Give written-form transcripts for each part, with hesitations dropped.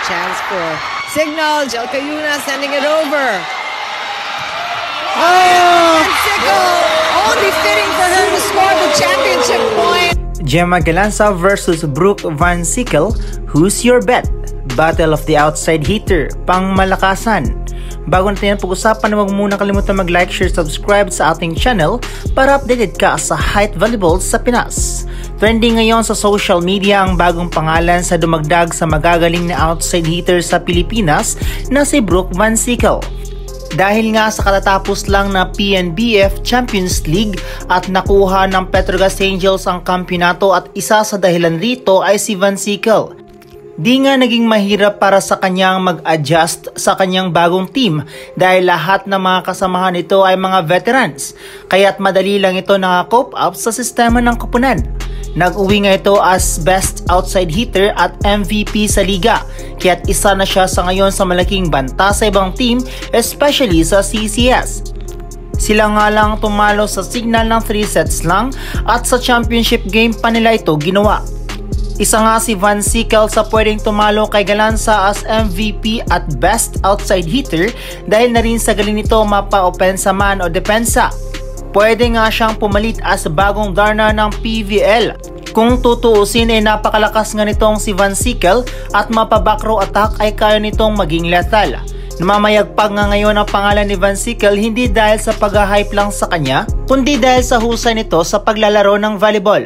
chance for signal. Jel Cayuna sending it over. Only fitting for her to score the championship point. Gemma Galanza versus Brooke Van Sickle. Who's your bet? Battle of the outside hitter, pangmalakasan. Bago natin yan pag-usapan, huwag muna kalimutan mag-like, share, subscribe sa ating channel para updated ka sa height volleyball sa Pinas. Trending ngayon sa social media ang bagong pangalan sa dumagdag sa magagaling na outside hitter sa Pilipinas na si Brooke Van Sickle. Dahil nga sa katatapos lang na PNBF Champions League at nakuha ng Petrogas Angels ang kampyonato at isa sa dahilan rito ay si Van Sickle. Di nga naging mahirap para sa kanyang mag-adjust sa kanyang bagong team dahil lahat ng mga kasamahan nito ay mga veterans, kaya't madali lang ito naka-cope up sa sistema ng koponan. Nag-uwi nga ito as best outside hitter at MVP sa liga, kaya't isa na siya sa ngayon sa malaking banta sa ibang team, especially sa CCS. Sila nga lang tumalo sa signal ng 3 sets lang at sa championship game pa nila ito ginawa. Isa nga si Van Sickle sa pwedeng tumalo kay Galanza as MVP at best outside hitter dahil na rin sa galing nito mapa-opensa man o depensa. Pwede nga siyang pumalit as bagong Darna ng PVL. Kung tutuusin ay napakalakas nga nitong si Van Sickle at mapa-back row attack ay kaya nitong maging lethal. Namamayagpag nga ngayon ang pangalan ni Van Sickle hindi dahil sa pag-hype lang sa kanya, kundi dahil sa husay nito sa paglalaro ng volleyball.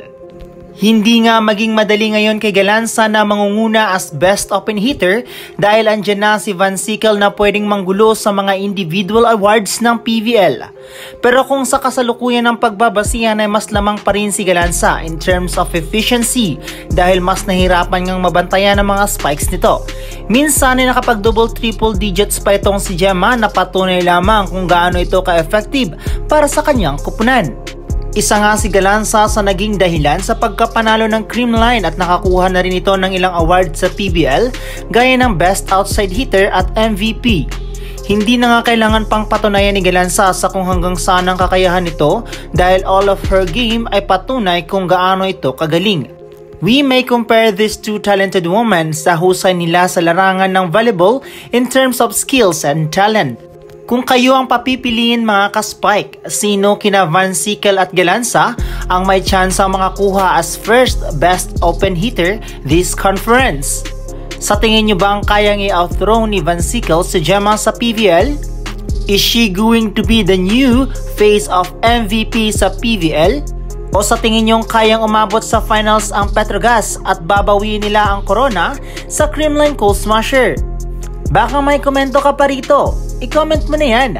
Hindi nga maging madali ngayon kay Galanza na mangunguna as best open hitter dahil andyan na si Van Sickle na pwedeng manggulo sa mga individual awards ng PVL. Pero kung sa kasalukuyan ng pagbabasihan ay mas lamang pa rin si Galanza in terms of efficiency dahil mas nahirapan ngang mabantayan ang mga spikes nito. Minsan ay nakapag double-triple digits pa itong si Gemma na patunay lamang kung gaano ito ka-effective para sa kanyang koponan. Isa nga si Galanza sa naging dahilan sa pagkapanalo ng Creamline at nakakuha na rin ito ng ilang awards sa PBL gaya ng Best Outside Hitter at MVP. Hindi na nga kailangan pang patunayan ni Galanza sa kung hanggang saan ang kakayahan nito dahil all of her game ay patunay kung gaano ito kagaling. We may compare these two talented women sa husay nila sa larangan ng volleyball in terms of skills and talent. Kung kayo ang papipiliin mga ka-spike, sino kina Van Sickle at Galanza ang may chance ang makakuha as first best open hitter this conference? Sa tingin nyo ba ang kayang i-outthrow ni Van Sickle si Gemma sa PVL? Is she going to be the new face of MVP sa PVL? O sa tingin nyo kayang umabot sa finals ang Petrogas at babawiin nila ang corona sa Creamline Cold Smasher? Baka may komento ka pa rito. I-comment mo na yan.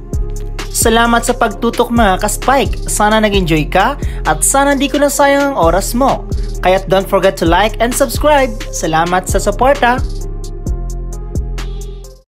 Salamat sa pagtutok mga ka-spike. Sana nag-enjoy ka at sana di ko na sayang ang oras mo. Kaya't don't forget to like and subscribe. Salamat sa suporta.